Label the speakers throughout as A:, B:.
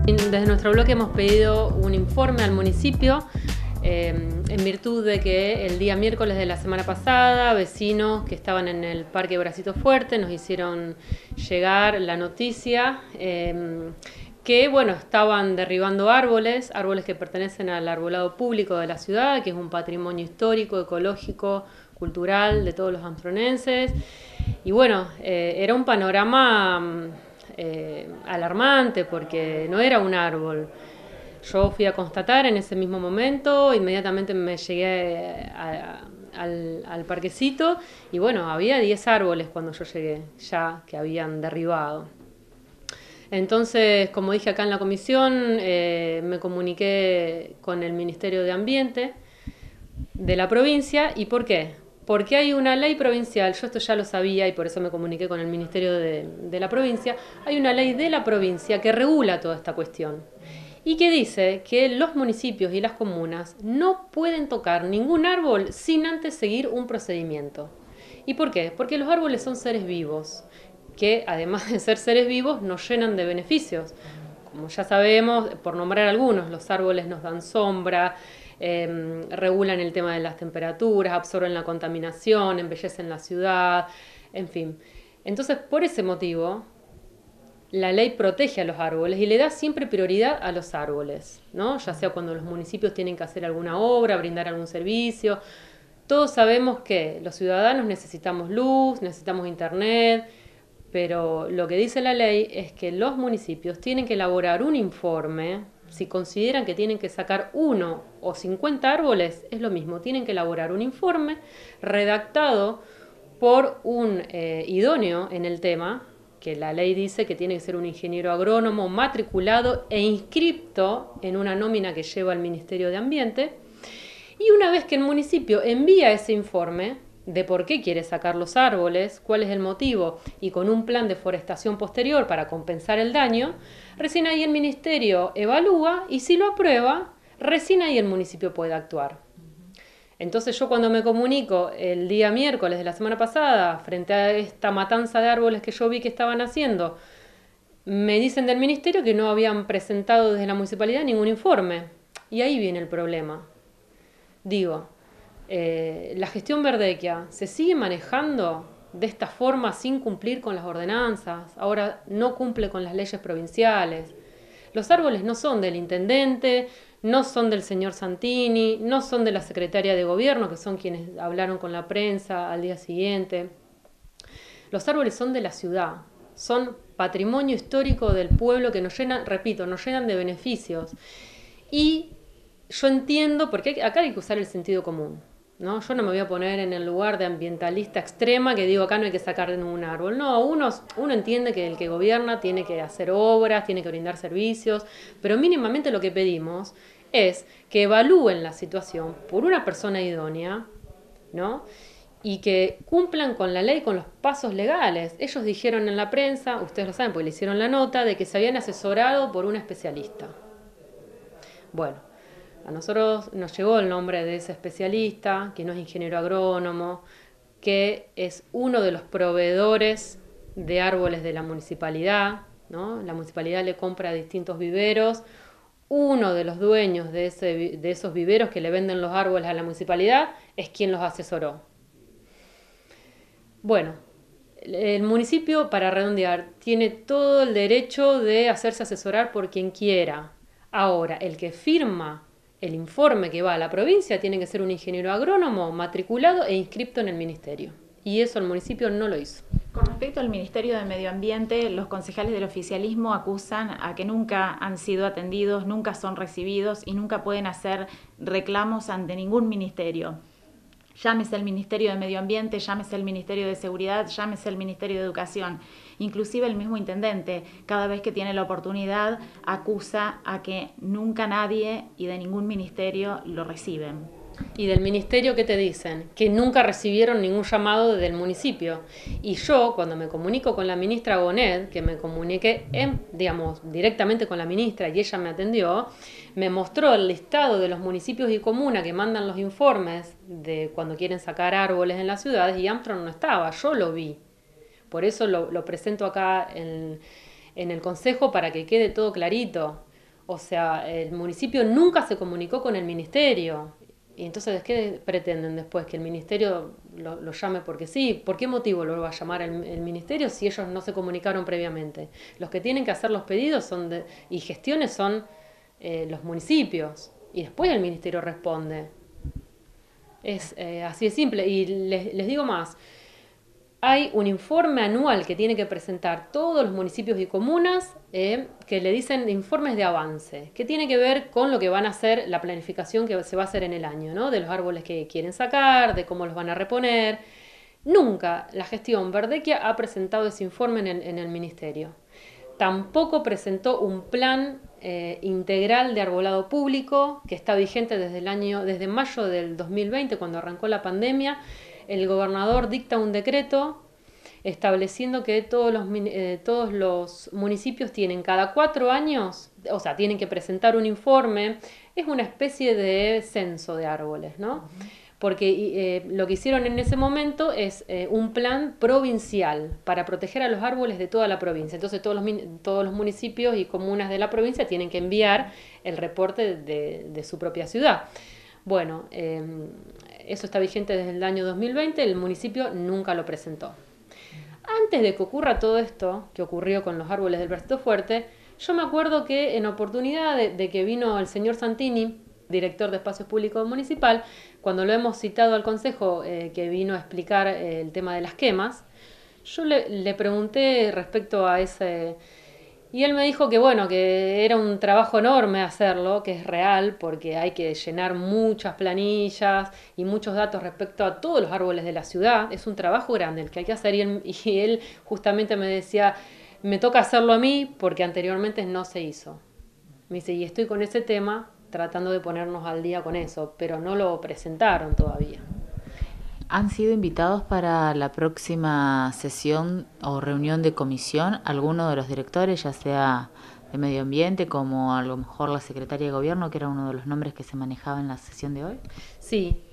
A: Desde nuestro bloque hemos pedido un informe al municipio en virtud de que el día miércoles de la semana pasada, vecinos que estaban en el Parque Bracito Fuerte nos hicieron llegar la noticia que estaban derribando árboles que pertenecen al arbolado público de la ciudad, que es un patrimonio histórico, ecológico, cultural de todos los amstronenses. Y era un panorama alarmante porque no era un árbol. Yo fui a constatar en ese mismo momento, inmediatamente me llegué al parquecito y había 10 árboles cuando yo llegué, ya que habían derribado. Entonces, como dije acá en la comisión, me comuniqué con el Ministerio de Ambiente de la provincia. ¿Y por qué? Porque hay una ley provincial, yo esto ya lo sabía y por eso me comuniqué con el Ministerio de la provincia, hay una ley de la provincia que regula toda esta cuestión y que dice que los municipios y las comunas no pueden tocar ningún árbol sin antes seguir un procedimiento. ¿Y por qué? Porque los árboles son seres vivos, que además de ser seres vivos nos llenan de beneficios. Como ya sabemos, por nombrar algunos, los árboles nos dan sombra, regulan el tema de las temperaturas, absorben la contaminación, embellecen la ciudad, en fin. Entonces, por ese motivo, la ley protege a los árboles y le da siempre prioridad a los árboles, ¿no? Ya sea cuando los municipios tienen que hacer alguna obra, brindar algún servicio. Todos sabemos que los ciudadanos necesitamos luz, necesitamos internet, pero lo que dice la ley es que los municipios tienen que elaborar un informe. Si consideran que tienen que sacar 1 o 50 árboles, es lo mismo, tienen que elaborar un informe redactado por un idóneo en el tema, que la ley dice que tiene que ser un ingeniero agrónomo matriculado e inscripto en una nómina que lleva el Ministerio de Ambiente. Y una vez que el municipio envía ese informe de por qué quiere sacar los árboles, cuál es el motivo, y con un plan de forestación posterior para compensar el daño, recién ahí el ministerio evalúa y si lo aprueba, recién ahí el municipio puede actuar. Entonces yo cuando me comunico el día miércoles de la semana pasada, frente a esta matanza de árboles que yo vi que estaban haciendo, me dicen del ministerio que no habían presentado desde la municipalidad ningún informe. Y ahí viene el problema. Digo, la gestión Verdequia se sigue manejando de esta forma sin cumplir con las ordenanzas, ahora no cumple con las leyes provinciales. Los árboles no son del intendente, no son del señor Santini, no son de la secretaria de gobierno, que son quienes hablaron con la prensa al día siguiente. Los árboles son de la ciudad, son patrimonio histórico del pueblo que nos llenan, repito, nos llenan de beneficios. Y yo entiendo, porque acá hay que usar el sentido común, ¿no? Yo no me voy a poner en el lugar de ambientalista extrema que digo acá no hay que sacar de ningún árbol. No, uno entiende que el que gobierna tiene que hacer obras, tiene que brindar servicios, pero mínimamente lo que pedimos es que evalúen la situación por una persona idónea, ¿no? Y que cumplan con la ley, con los pasos legales. Ellos dijeron en la prensa, ustedes lo saben porque le hicieron la nota, de que se habían asesorado por un especialista. Bueno, a nosotros nos llegó el nombre de ese especialista, que no es ingeniero agrónomo, que es uno de los proveedores de árboles de la municipalidad, ¿no? La municipalidad le compra a distintos viveros. Uno de los dueños de esos viveros que le venden los árboles a la municipalidad es quien los asesoró. Bueno, el municipio, para redondear, tiene todo el derecho de hacerse asesorar por quien quiera. Ahora, el que firma el informe que va a la provincia tiene que ser un ingeniero agrónomo matriculado e inscripto en el ministerio. Y eso el municipio no lo hizo.
B: Con respecto al Ministerio de Medio Ambiente, los concejales del oficialismo acusan a que nunca han sido atendidos, nunca son recibidos y nunca pueden hacer reclamos ante ningún ministerio. Llámese el Ministerio de Medio Ambiente, llámese el Ministerio de Seguridad, llámese el Ministerio de Educación. Inclusive el mismo intendente, cada vez que tiene la oportunidad, acusa a que nunca nadie y de ningún ministerio lo reciben.
A: ¿Y del ministerio qué te dicen? Que nunca recibieron ningún llamado del municipio. Y yo, cuando me comunico con la ministra Bonet, que me comuniqué directamente con la ministra y ella me atendió, me mostró el listado de los municipios y comunas que mandan los informes de cuando quieren sacar árboles en las ciudades y Armstrong no estaba, yo lo vi. Por eso lo presento acá en el consejo para que quede todo clarito. O sea, el municipio nunca se comunicó con el ministerio. Y entonces, ¿qué pretenden después? ¿Que el ministerio lo llame porque sí? ¿Por qué motivo lo va a llamar el ministerio si ellos no se comunicaron previamente? Los que tienen que hacer los pedidos y gestiones son los municipios. Y después el ministerio responde. Es así de simple. Y les digo más. Hay un informe anual que tienen que presentar todos los municipios y comunas que le dicen informes de avance, que tiene que ver con lo que van a hacer, la planificación que se va a hacer en el año, ¿no? De los árboles que quieren sacar, de cómo los van a reponer. Nunca la gestión Verdequia ha presentado ese informe en el ministerio. Tampoco presentó un plan integral de arbolado público que está vigente desde mayo del 2020, cuando arrancó la pandemia. El gobernador dicta un decreto estableciendo que todos los municipios tienen cada 4 años, o sea, tienen que presentar un informe. Es una especie de censo de árboles, ¿no? Porque lo que hicieron en ese momento es un plan provincial para proteger a los árboles de toda la provincia. Entonces todos los municipios y comunas de la provincia tienen que enviar el reporte de su propia ciudad. Bueno, eso está vigente desde el año 2020, el municipio nunca lo presentó. Antes de que ocurra todo esto, que ocurrió con los árboles del Bracito Fuerte, yo me acuerdo que en oportunidad de que vino el señor Santini, director de Espacios Públicos Municipal, cuando lo hemos citado al Consejo, que vino a explicar el tema de las quemas, yo le pregunté respecto a ese... Y él me dijo que bueno, que era un trabajo enorme hacerlo, que es real, porque hay que llenar muchas planillas y muchos datos respecto a todos los árboles de la ciudad. Es un trabajo grande el que hay que hacer y él justamente me decía, me toca hacerlo a mí porque anteriormente no se hizo. Me dice, y estoy con ese tema tratando de ponernos al día con eso, pero no lo presentaron todavía.
C: ¿Han sido invitados para la próxima sesión o reunión de comisión alguno de los directores, ya sea de Medio Ambiente como a lo mejor la Secretaria de Gobierno, que era uno de los nombres que se manejaba en la sesión de hoy?
A: Sí,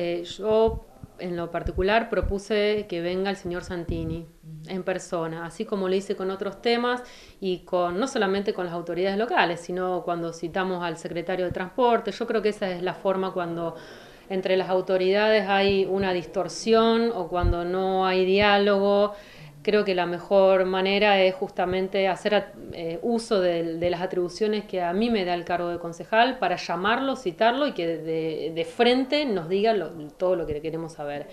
A: yo en lo particular propuse que venga el señor Santini en persona, así como lo hice con otros temas y no solamente con las autoridades locales, sino cuando citamos al secretario de Transporte. Yo creo que esa es la forma cuando entre las autoridades hay una distorsión o cuando no hay diálogo. Creo que la mejor manera es justamente hacer uso de las atribuciones que a mí me da el cargo de concejal para llamarlo, citarlo y que de frente nos diga todo lo que queremos saber.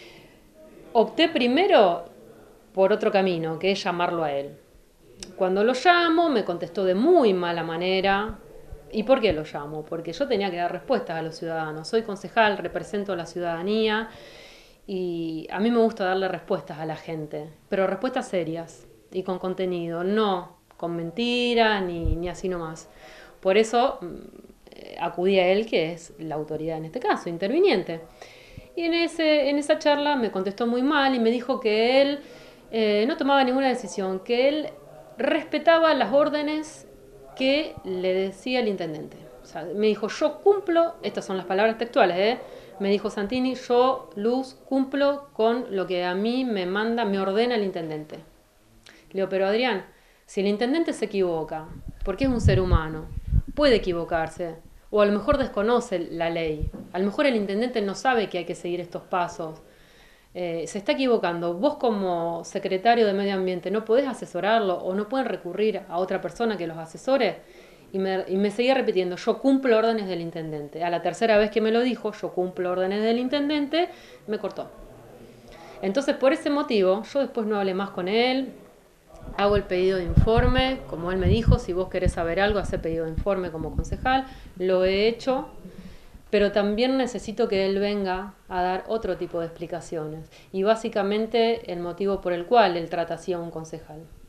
A: Opté primero por otro camino, que es llamarlo a él. Cuando lo llamo, me contestó de muy mala manera. ¿Y por qué lo llamo? Porque yo tenía que dar respuestas a los ciudadanos. Soy concejal, represento a la ciudadanía y a mí me gusta darle respuestas a la gente, pero respuestas serias y con contenido, no con mentiras ni así nomás. Por eso acudí a él, que es la autoridad en este caso, interviniente. Y en esa charla me contestó muy mal y me dijo que él no tomaba ninguna decisión, que él respetaba las órdenes que le decía el intendente. O sea, me dijo, yo cumplo, estas son las palabras textuales, me dijo Santini, yo, Luz, cumplo con lo que a mí me manda, me ordena el intendente. Le digo, pero Adrián, si el intendente se equivoca, porque es un ser humano, puede equivocarse, o a lo mejor desconoce la ley, a lo mejor el intendente no sabe que hay que seguir estos pasos, se está equivocando, vos como secretario de Medio Ambiente no podés asesorarlo o no pueden recurrir a otra persona que los asesore. Y me seguía repitiendo, yo cumplo órdenes del intendente. A la tercera vez que me lo dijo, yo cumplo órdenes del intendente, me cortó. Entonces, por ese motivo, yo después no hablé más con él, hago el pedido de informe, como él me dijo, si vos querés saber algo, hacé pedido de informe como concejal, lo he hecho, pero también necesito que él venga a dar otro tipo de explicaciones. Y básicamente el motivo por el cual él trata así a un concejal.